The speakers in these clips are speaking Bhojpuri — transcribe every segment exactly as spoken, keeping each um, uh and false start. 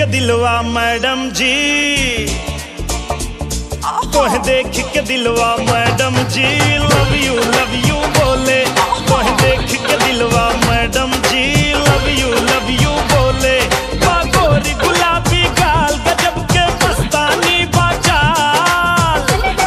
दिलवा मैडम जी, तोह देख के दिलवा मैडम जी लव यू लव यू बोले। तोह देख के दिलवा मैडम जी लव यू लव यू बोले। बागोरी गुलाबी गाल गजब के मस्तानी बाचाल,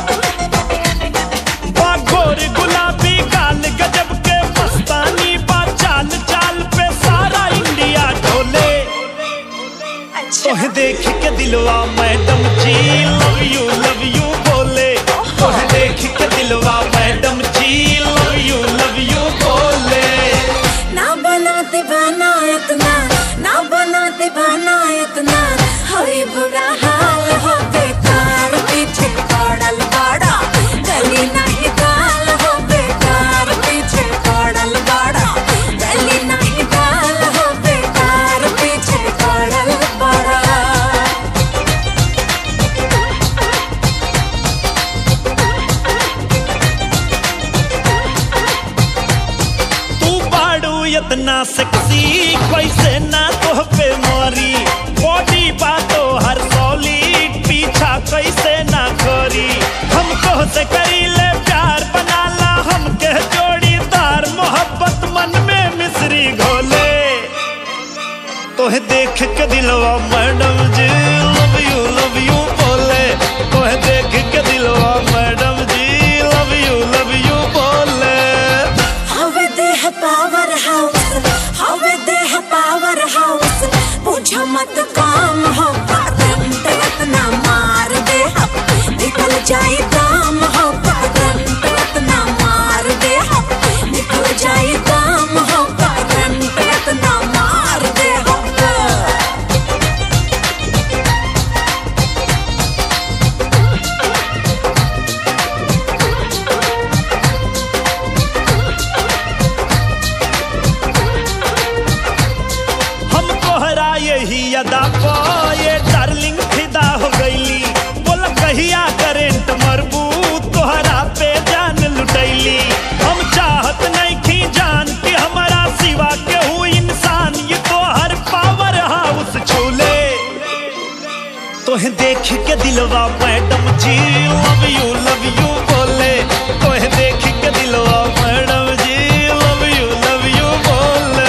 बागोरी गुलाबी गाल गजब के मस्तानी बाचाल, चाल पे सारा इंडिया ढोले। तोह देख के दिलवा मैडम जी लव यू लव यू बोले। तोह देख के दिलवा मैडम जी लव यू लव यू बोले। ना बनाते बना इतना, ना बनाते बना इतना, होई बुरा हाल हो बेकार, पीछे पड़ल बड़ा गली नहीं दाल हो बेकार, पीछे पड़ल बड़ा गली नहीं दाल हो बेकार, पीछे पड़ल बड़ा। इतना सेक्सी कैसे ना तोह पे मारी, बॉडी बातो हर सॉलिड पीछा कैसे ना करी। हम तोह से करी ले प्यार बनाला हम के जोड़ीदार, मोहब्बत मन में मिश्री घोले। तोह देख के दिलवा मैडम जी लव यू लव यू बोले। तोह देख के दिलवा मैडम जी लव यू लव यू बोले। हवे देह पावर हाउस, हवे देह पावर हाउस, पूछो मत काम हो करंट इतना मार दे, निकल जाए दाम हो करंट इतना मार दे, निकल जाए दाम हो करंट इतना मार दे। यही अदा पा ये डार्लिंग फिदा हो गईली, बोला कहिया करेंट मरबू तोहरा पे जान लुटैली। हम चाहत नहीं थी जान कि हमारा सिवा के हूँ इंसान, ये तो हर पावर हाउस छूले। तोह देख के दिलवा मैडम जी लव यू लव यू बोले। तोह देख के दिलवा मैडम जी लव यू लव यू बोले।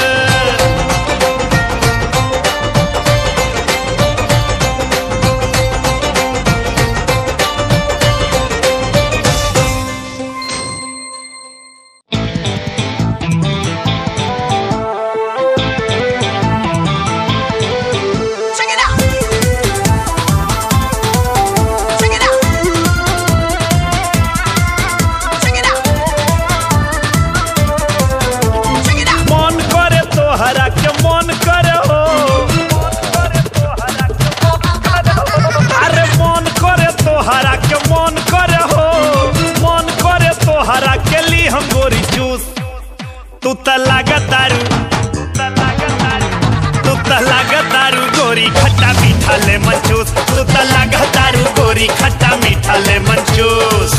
तू त लागतारू, तू त लागतारू गोरी खट्टा मीठा लेमन जूस, तू त लागतारू गोरी खट्टा मीठा लेमन जूस।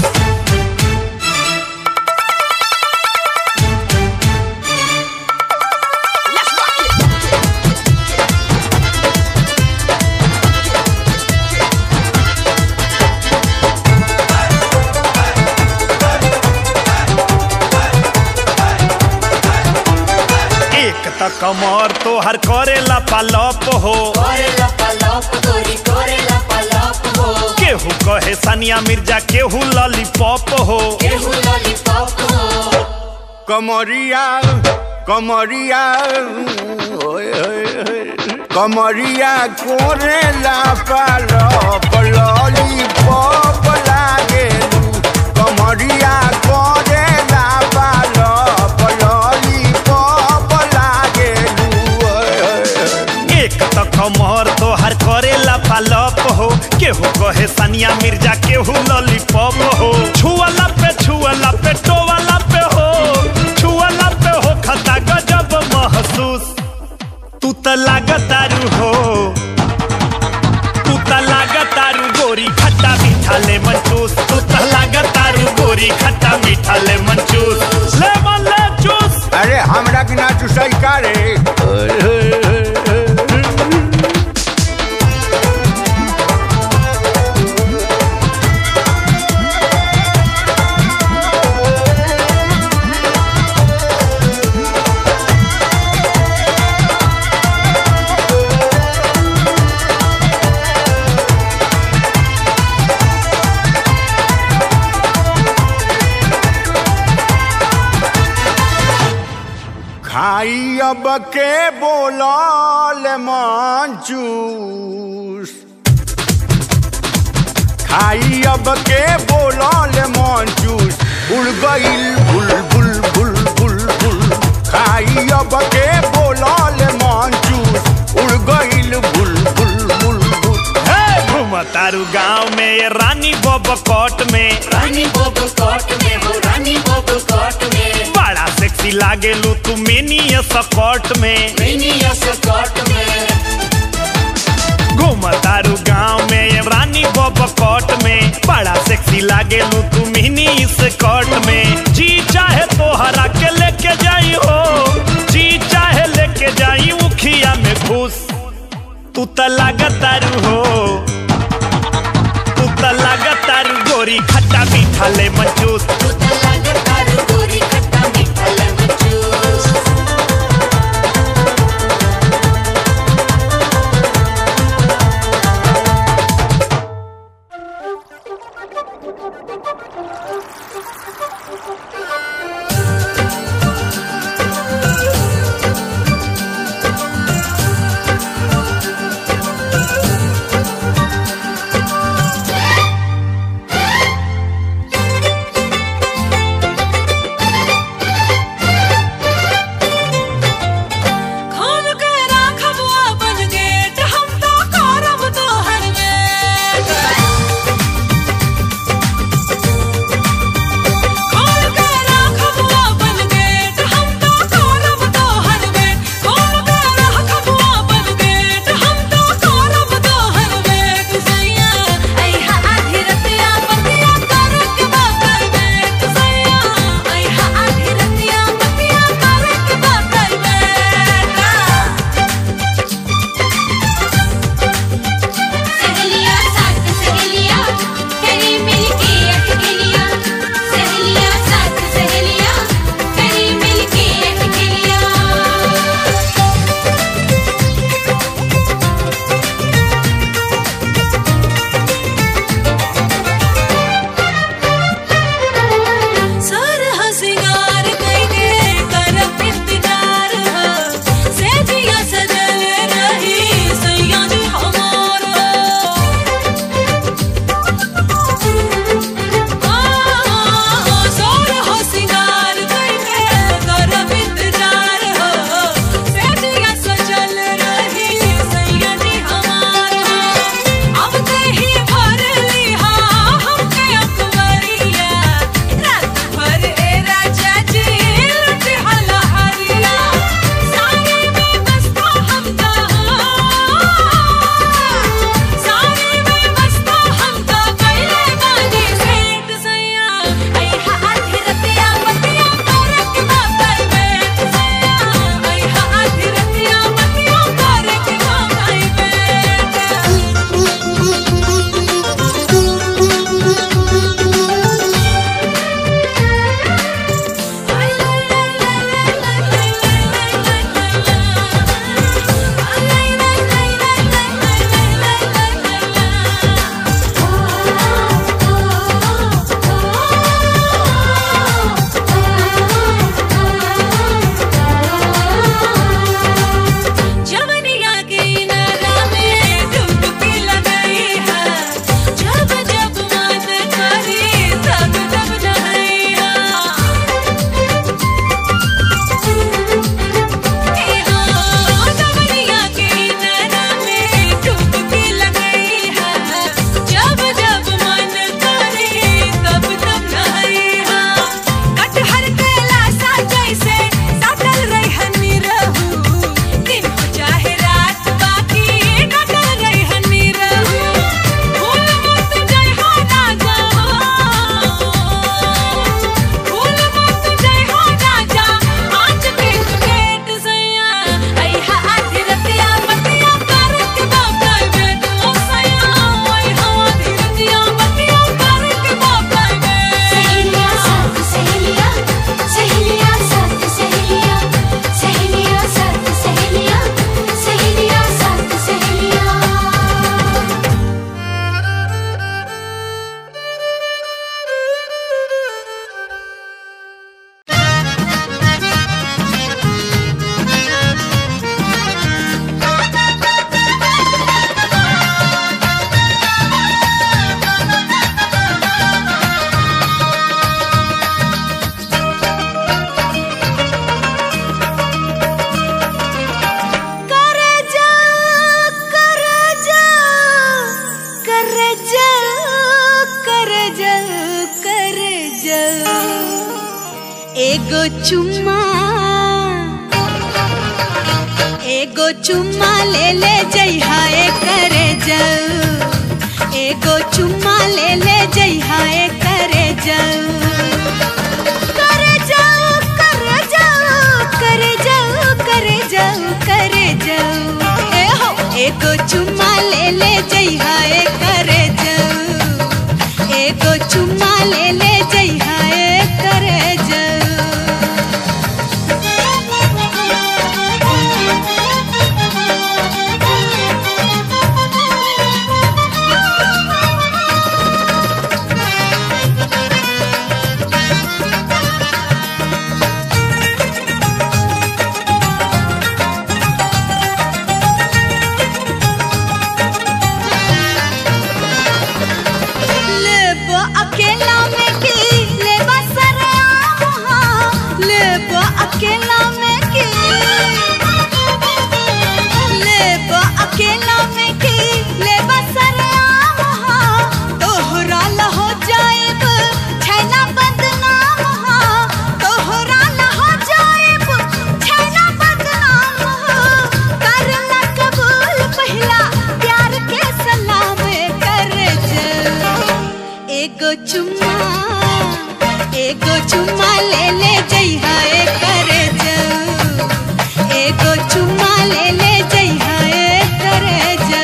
कमर तो हर करेला पालप हो, करेला पालप गोरी करेला पालप हो। केहू कहे सानिया मिर्जा, केहू लॉलीपॉप हो, केहू लॉलीपॉप हो। कमरिया कमरिया कमरिया कोरेला पालप लॉलीपॉप लागेलू। कमरिया कोरेला पालप लॉलीपॉप लागेलू। एक तो कमर तो हर करेला पालप हो, केहू कहे सानिया मिर्जा, केहू लॉलीपॉप हो। छुअला पे छुअला पे टोवाला पे हो, छुअला पे हो खता गजब महसूस। तू त लागतारू हो, तू त लागतारू गोरी खट्टा मीठा लेमन जूस, तू त लागतारू गोरी खट्टा मीठा लेमन जूस। लेमन ले जूस। अरे हमरा के ना चूसई का रे। खाई अब के बोलल मंचूस खाई अब के बोलल मंचूस उड़ गईल बुल बुल बुल बुल बुल खाई अब के बोलल मंचूस उड़ गईल बुल बुल बुल बुल घूमतारू गाँव में ये रानी बोब कोट में रानी बोब कोट में हो रानी बोब कोट में बड़ा सेक्सी लागेलू तू मिनी स्कर्ट में मिनी स्कर्ट में घूमतारू गाँव में ये रानी बोब कोट में बड़ा सेक्सी लागेलू तू मिनी स्कर्ट में जी चाहे तो हरा के लेके जाई हो जी चाहे लेके जाई उखिया में घुस तू त लागतारू हो तू त लागतारू गोरी खट्टा मीठा ले मंचूस तू तो लागतारू गोरी खट्टा मीठा लेमन जूस एगो चुम्मा एगो चुम्मा ले ले जइहा करे जाऊ एगो चुम्मा ले ले जइहा करे जाऊ करे जाऊ करे जाऊ करे जाऊ करे जाऊ करे जाऊ ए हो एगो चुम्मा ले ले जइहा करे जाऊ एगो चुम्मा ले ले जइहा करे जाऊ अकेला में की लेबा अकेला में की लेबा सरेआम हा तोहरा ल हो जाएब छैला बदनाम हा तोहरा ल हो जाएब छैला बदनाम हा करला कबूल पहला प्यार के सलाम कर जा एगो चुम्मा एगो चुम्मा ले ले जइहा करे जाऊ एगो चुम्मा ले ले जइहा करे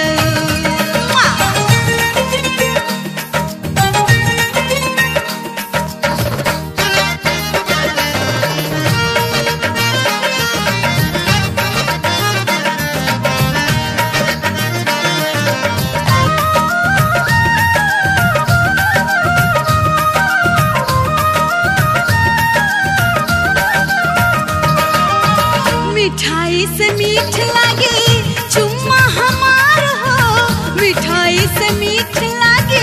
मिठाई से मीठ लागे चुम्मा हमार हो मिठाई से मीठ लागे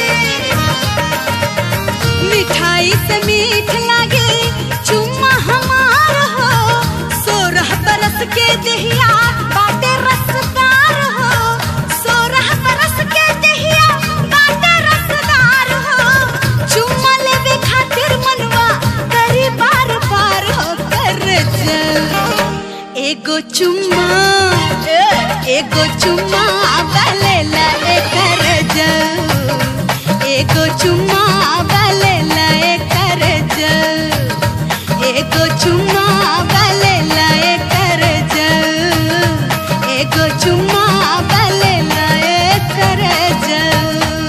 मिठाई से मीठ लागे चुम्मा हमार हो सोरह बरस के दहिया बाटे रसदार हो सोरह बरस के दहिया बाटे रसदार हो चुम्मा लेवे खातिर मनवा करी बार बार हो कर जा एगो चुम्मा एगो चुम्मा बलेला कर जाऊ एगो चुम्मा बलेला कर जाऊ एगो चुम्मा बलेला कर जाऊ एगो चुम्मा बलेला कर जाऊ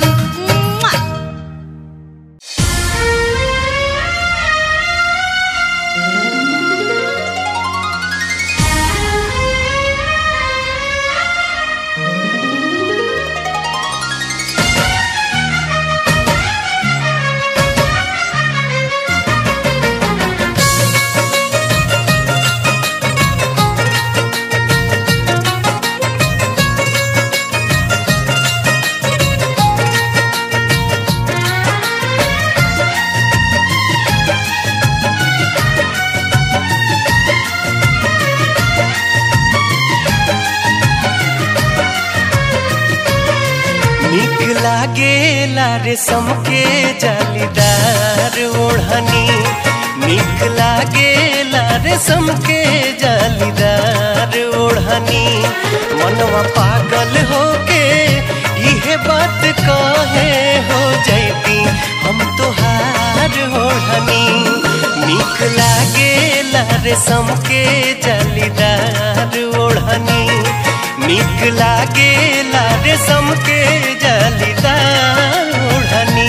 लागेला रेशम के जालीदार ओढ़नी निक लागेला रेशम के जालीदार ओढ़नी मनवा पागल होके इहे बात कहे हो जैती हम तोहार ओढ़नी निक लागेला रेशम के जालीदार ओढ़नी निक लागेला रेशम के जालीदार ओढ़नी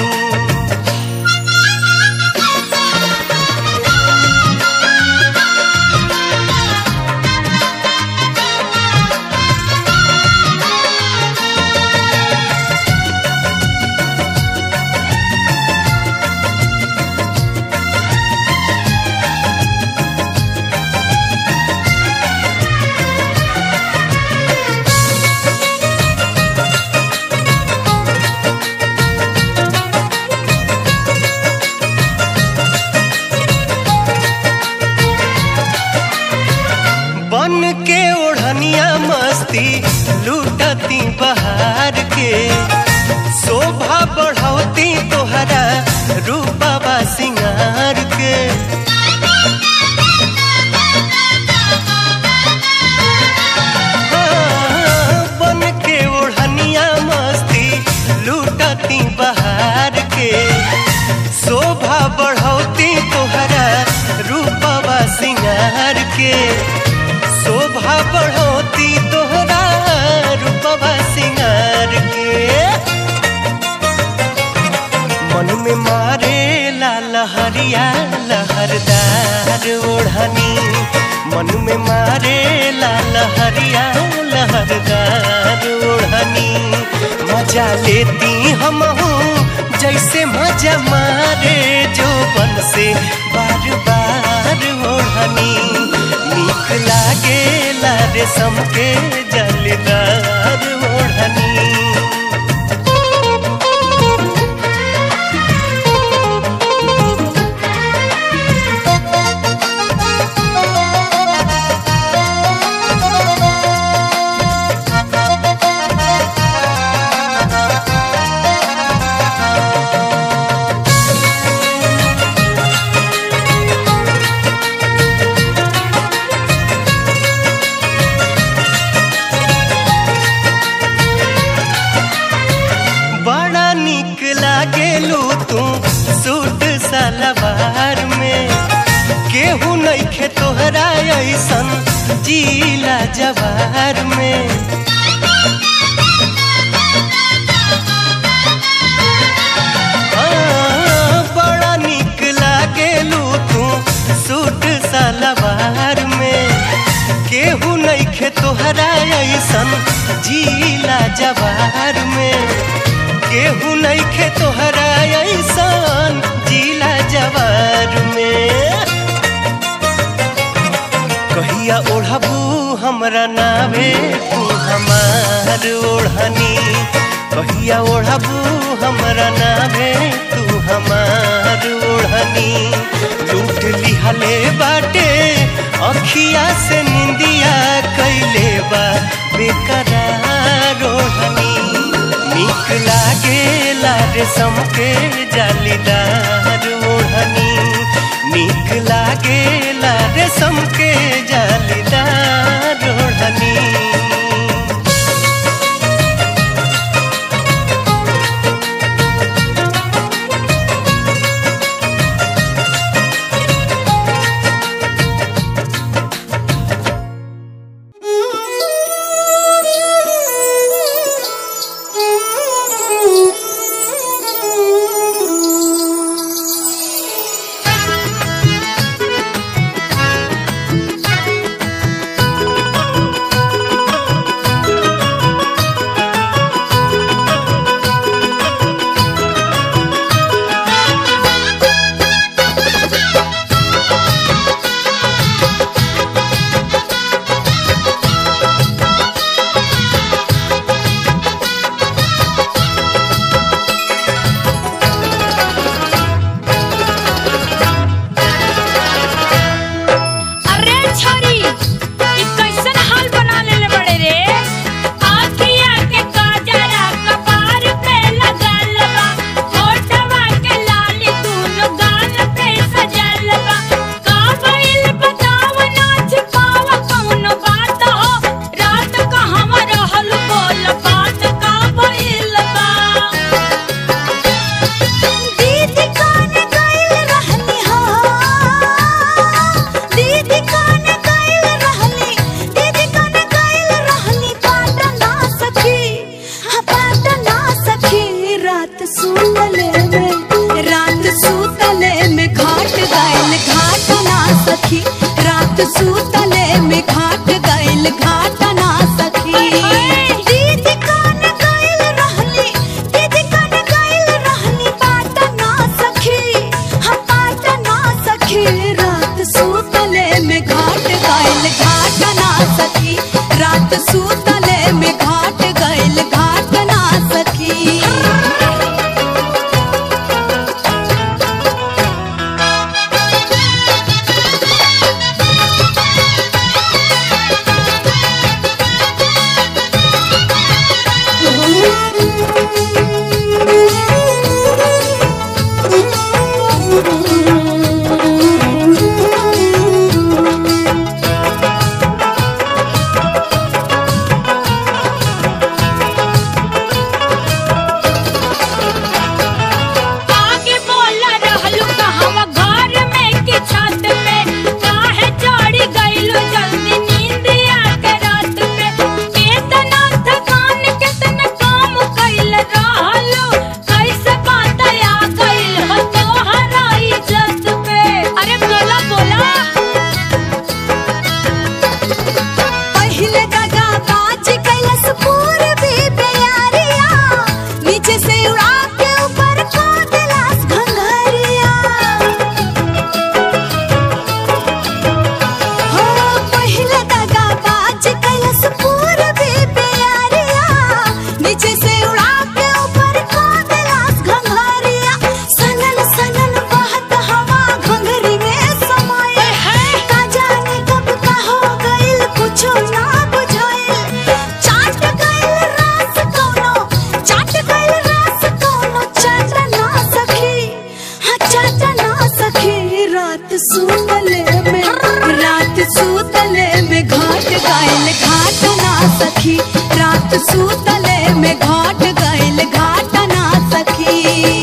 लूटती बहार के शोभा बढ़ौती तोहरा रूपा सिंगार के के शोभा बढ़ोती तोहरा रूपवा सिंगार के। मन में मारे ला लहरिया लहरदार ओढ़नी, मन में मारे ला लहरिया लहरदार ओढ़नी। मजा लेती हम हूँ जैसे मजा मारे जो बन से बार बार ओढ़नी। नीक लागे ला रेशम के जलदार ओढ़नी। सलवार में केहू नइखे तोहरा ऐसन जिला जवार में। आ, बड़ा निक लागेलू तू सूट सलवार में, केहू नइखे तोहरा ऐसन जिला जवार में। केहू नइखे तोहरा ऐसन जिला जवार में। कहिया ओढ़बू हमरा नावे तू हमार ओढ़नी, कहिया ओढ़बू हमरा नावे तू हमार ओढ़नी। लूट लिहले बाटे अखिया से निंदिया कैले बा बेकरार ओढ़नी। नीक लागे ला रेशम के जालीदार ओढ़नी, नीक लागे ला रेशम के जालीदार ओढ़नी। सूतले में घाट गइल घाट ना सखी। दीदी कान गइल रहली, दीदी कान गइल रहली बाट ना सखी, हम बाट ना सखी। रात सूतले में घाट गइल घाट ना सखी, रात सूतले में घाट गइल घाट ना सखी। रात सूतले में घाट गइल घाट ना सखी।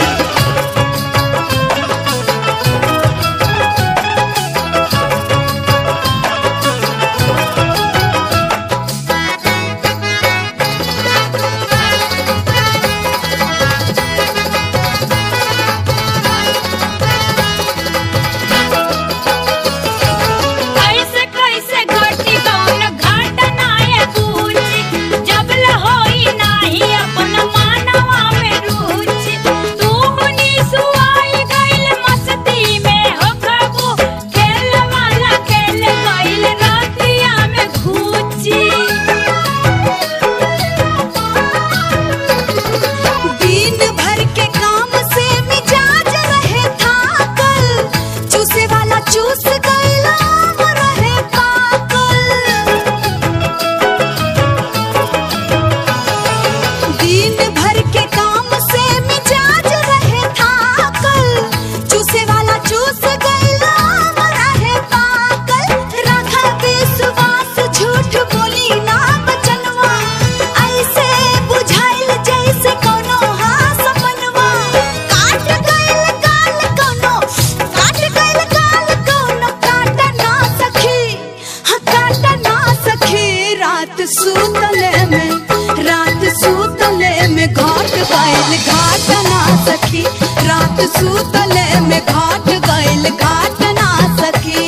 सूतले में घाट गइल घाट ना सखी।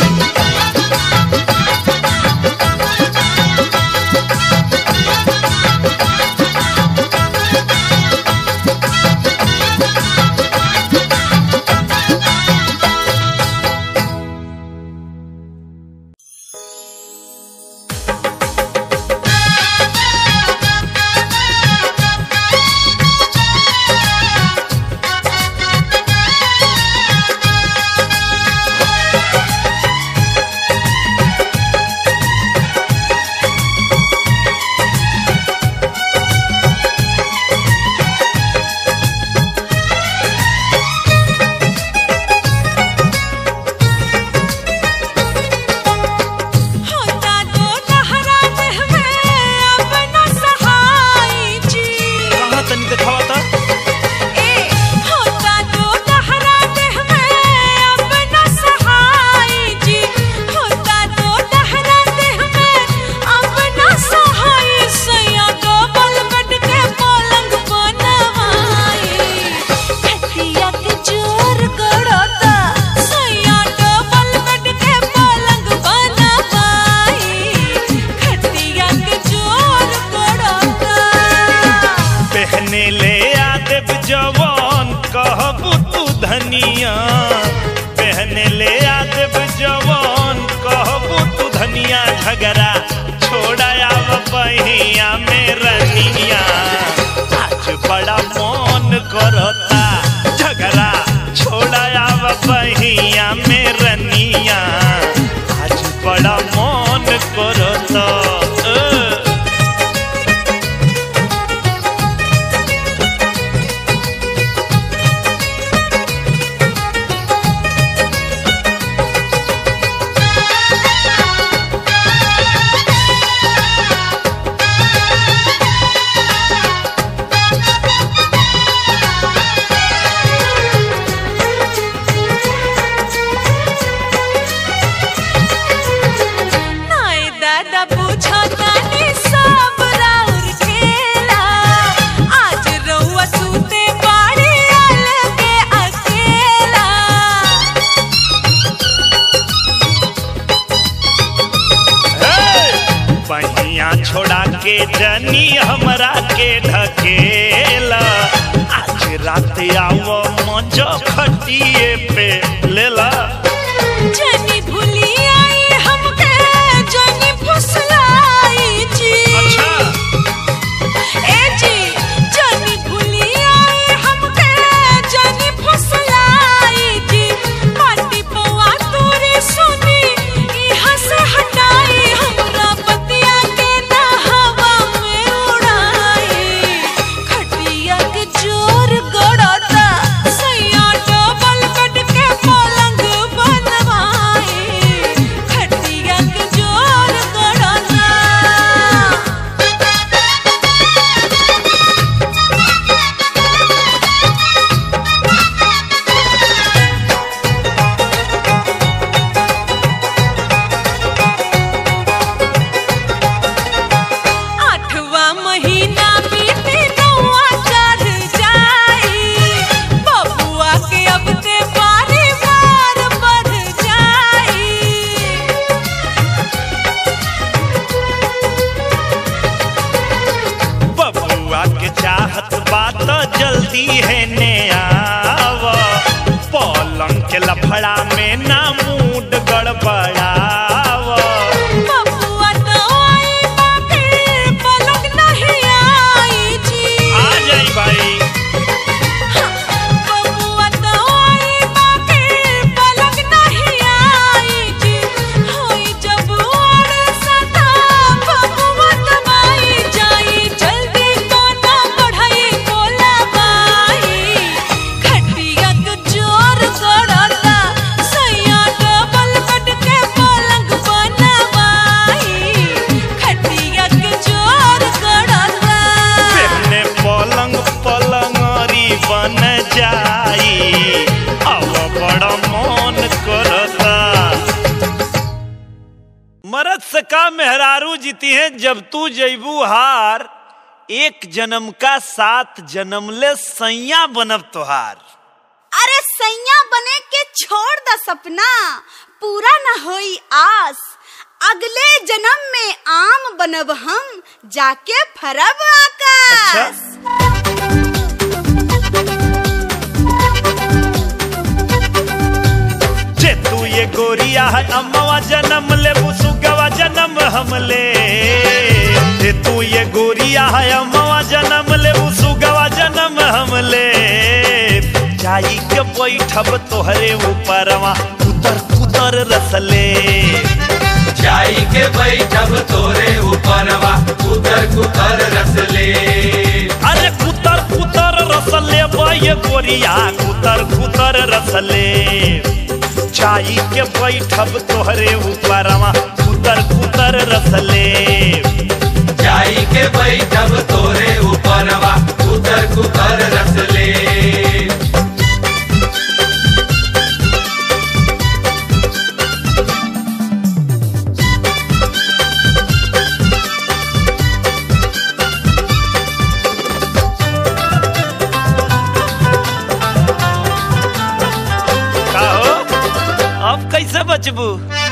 झगड़ा छोड़ाया बहिया में रनिया आज बड़ा मन करता झगड़ा छोड़ाया बहिया में रनिया आज बड़ा मन करता। छोड़ा के जनी हमरा के ढकेला आज रात आओ मजो खटिए पे लेला जनी भूली आई हमके जनी फुसलाई जी। अच्छा ए जी जनी भूली आई हमके जनी फुसलाई जी। माटी पवा तोरी सुनी इहा से हटाई हमरा बतिया के ना हवा में उड़ाई। खटिया के जोर गड़ता सैया डबल बेड के पलंग बनवाई। लफड़ा में ना मूड गड़बड़ावा। बबुआ तो आई बाकी पलक नहीं आई जी। आ जाई भाई। बबुआ तो आई बाकी पलक नहीं आई जी। होई जब और सदा बबुआ दबाई जाई। जल्दी तो ना बढ़ाई बोला बाई। खटिया के जोर गड़ता सैया डबल बेड के पलंग बनवाई। खटिया के जोर गड़ता पहने पलंग पलंगरी बन जाई। अब बड़ा मन करता। मरद से का मेहरारू जीती है जब तू जैबू हार। एक जन्म का सात जन्म ले सैया बनब तोहार। अरे सैया बने के छोड़ द सपना पूरा न होई आस। अगले जन्म में आम बनब हम जाके फरब आकाश। जे तू ये गोरिया है अम्मवा जन्म ले बुसुगवा जन्म हमले। जे तू ये गोरिया है अम्मवा जन्म ले बुसुगवा जन्म हमले। जाई के बैठब तोहरे ऊपरवा कुतर कुतर रसले। जाई के बैठब तोरे ऊपरवा कुतर कुतर रसले। अरे कुतर कुतर रसले ये गोरिया कुतर कुतर रसले। जाई के बैठब तोहरे ऊपरवा कुतर कुतर रसले। जाई के बैठब तोरे ऊपरवा कुतर कुतर रसले। अब कैसे बचबू?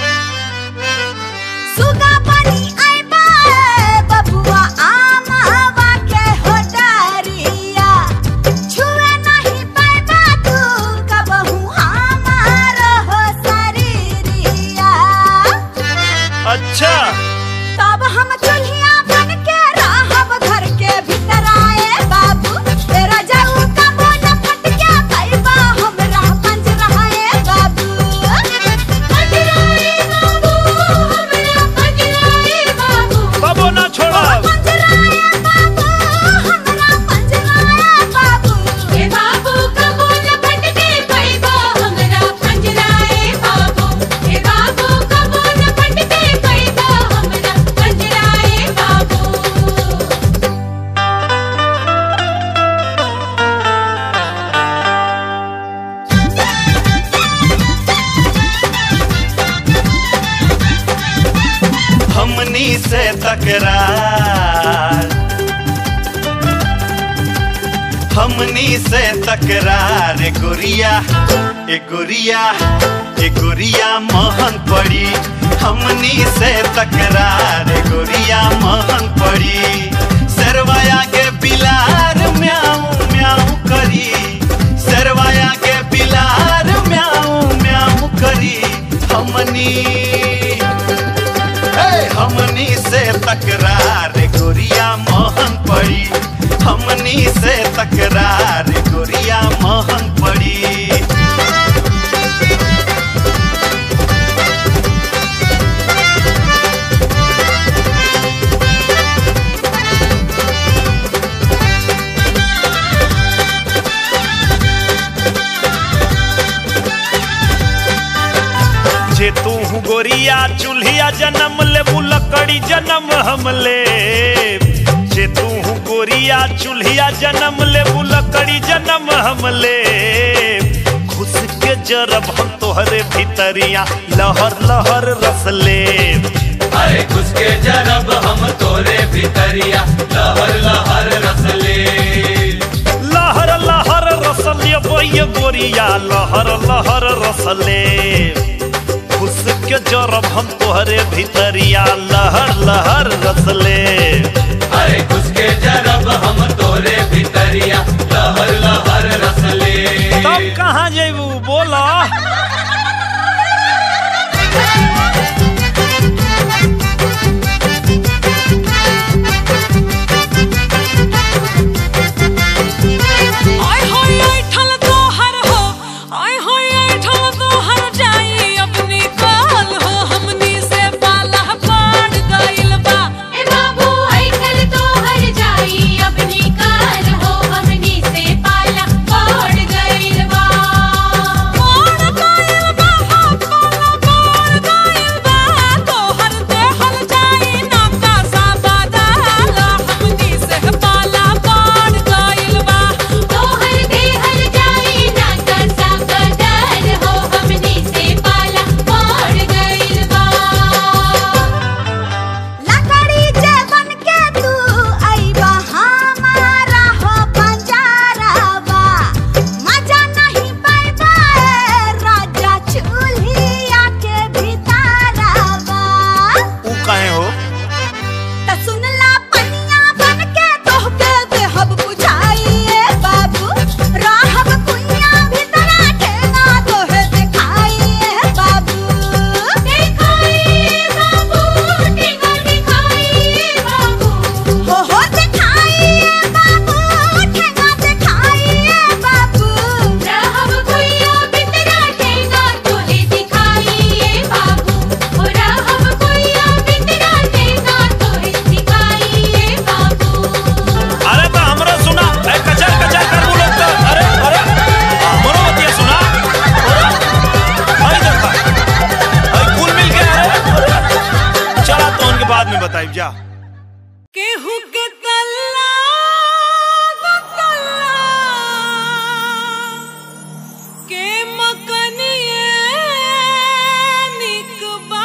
सुगा पानी आइबा बबुआ आम हवा के हो डरिया। छुए नहीं पाइबा तू कबहू हमार हो शरीरिया। अच्छा तब हम चूल्हिया बन के रहब घर के भीतर आए बाबू। तेरा जाऊ का बोझ फट के पाइबा हमरा पंजराए बाबू। पंजराए बाबू हमरा पंजराए बाबू। बाबू ना छोड़ा। पंजराए बाबू हमरा पंजराए बाबू। ए बाबू का बोझ फट के पाइबा हमरा पंजराए बाबू। ए बाबू का बोझ फट के पाइबा हमरा पंजराए बाबू। हमनी से तकरार हमनी से तकरार ए गोरिया ए गोरिया ए गोरिया महंग पड़ी। हमनी से तकरार ए गोरिया महंग पड़ी। सरवाया के बिलार म्याऊ म्याऊ करी। सरवाया के बिलार म्याऊ म्याऊ करी। हमनी हमनी से तकरार गोरिया महंग पड़ी। हमनी से तकरार गोरिया महंग पड़ी। जे तू गोरिया चूल्हिया जन्म ले बुलकड़ी जन्म हमले। जे तू गोरिया चूल्हिया जन्म ले बुलकड़ी जन्म हमले। घुस के जरब हम तोहरे भीतरिया लहर लहर रसले। अरे घुस के जरब हम तोरे भीतरिया लहर लहर रसले। लहर लहर रसले बोय गोरिया लहर लहर रसले। घुस के जरब हम तोहरे भीतरिया लहर लहर रसले। अरे घुस के जरब हम तोरे भीतरिया लहर लहर रसले। तब कहाँ जेबू बोला? जा। केहू के तल्ला दो तल्ला के मकनिए निकबा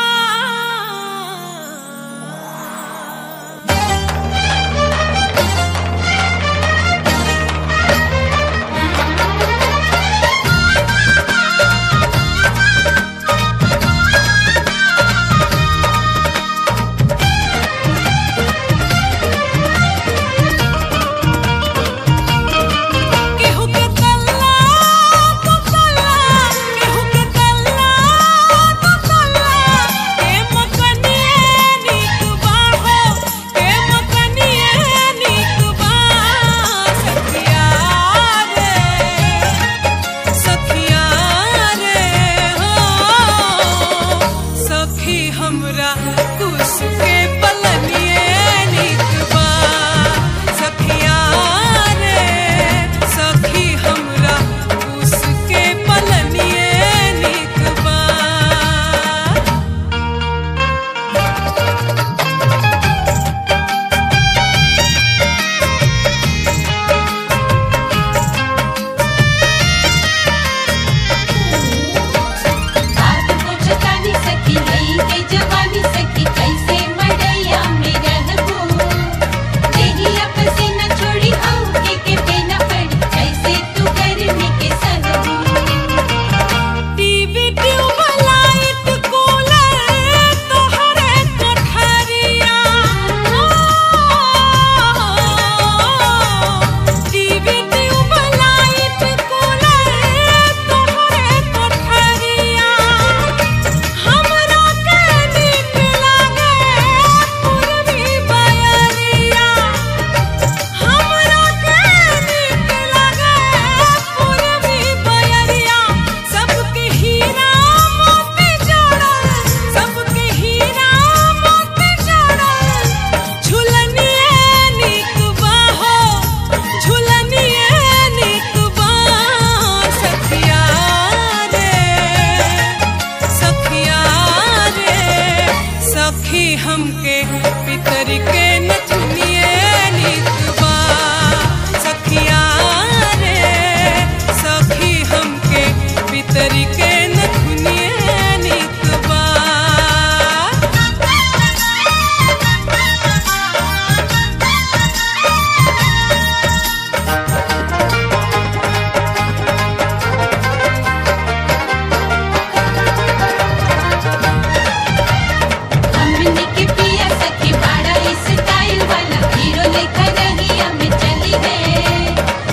हमके पितर के नथुनिए निकबा सखिया रे सखी हमके पितर के नथुनिए निकबा स्टाइल वाला हीरो लेखा रही हमें चली है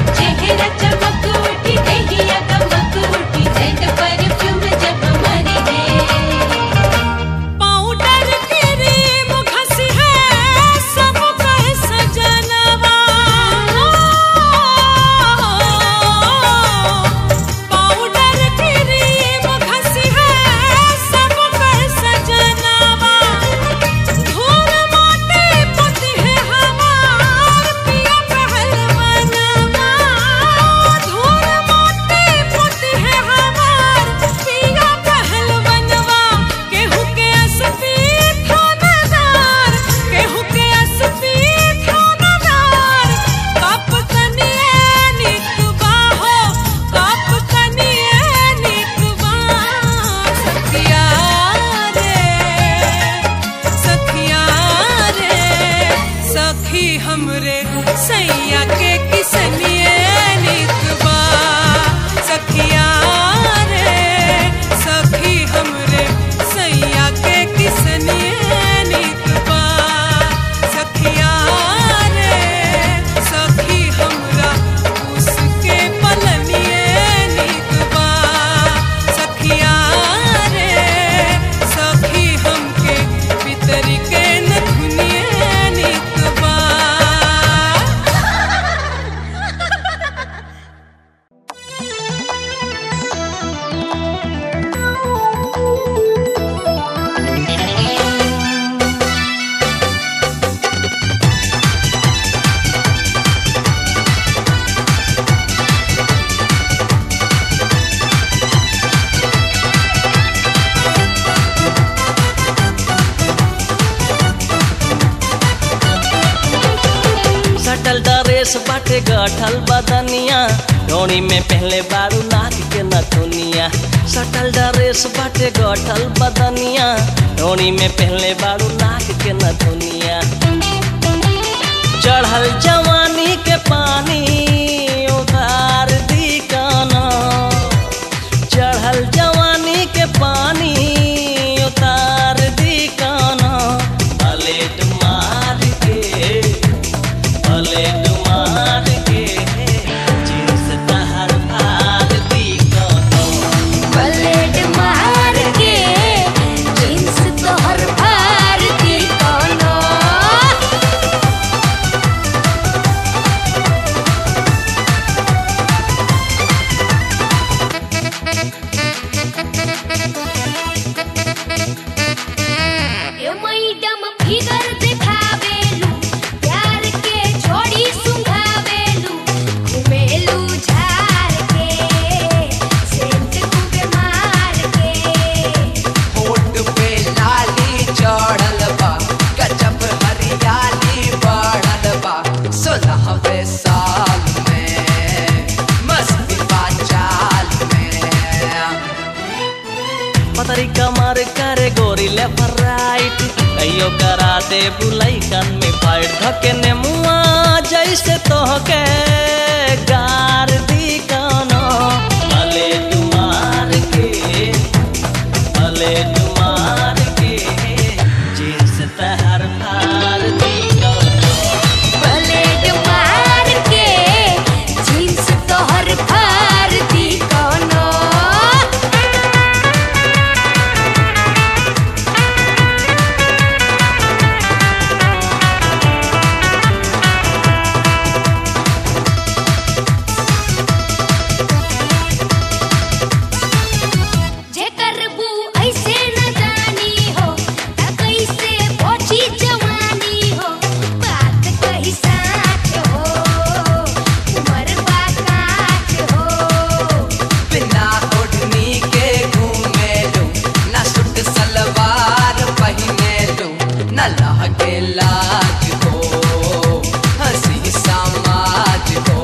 ड्रेस बाटे गठल बदनिया डोरी में पहले बारू नाक के नथुनिया सटल ड्रेस बाटे गठल बदनिया डोरी में पहले बारू नाक के नथुनिया चढ़ल जवानी के पानी उतार दी काना चढ़ल जवानी के पानी उतार दी काना पलेट मार के पलेट मार के जींस तहर फाड़ दी काना पलेट मार के जींस तोहर फाड़ दी काना ये मैडम फिगर दिखावेलू प्यार के छोड़ी सुंघावेलू घुमेलू झार के सेंट खूबे मार के होठ पे लाली चढ़ल बा गजब हरियाली बढ़ल बा सोलहवें साल में मस्ती बा चाल में पतरी कमर करे गोरी लेफ्ट राइट कहियो करा दे बुलाई कान में फाइट धके ने मुआ जैसे तोहके गार दी काना भले तुम्हार के भले तुम्हार के जींस तहर फाड़ दी काना पलेट मार के जींस तोहर फाड़ दी काना जे करबू ऐसे न जानी हो त कैसे पहुंची जवानी हो बात कही साच हो उमर बा काच हो बिना ओढ़नी के घूमे लो न सूट सलवार पहने लो न लहके लाज हो हंसी समाज हो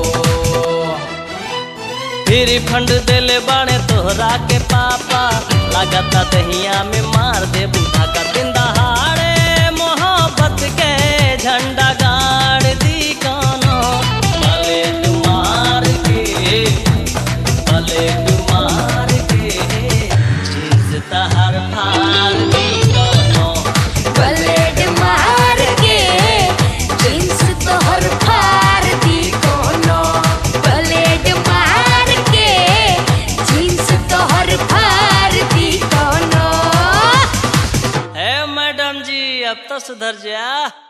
फिर फंड देले बाणे तोहरा के पापा लागता दहिया में मार दे बूढ़ा का दिन दहाड़े मोहब्बत के झंडा गाड़ दी कानो भले तुम्हार के भले तुम्हार के चीज तहर फाड़ दी कानो पलेट मार के जींस तोहर फाड़ दी काना पलेट मार के जींस तोहर फाड़ दी काना है मैडम जी अब तो सुधर जा।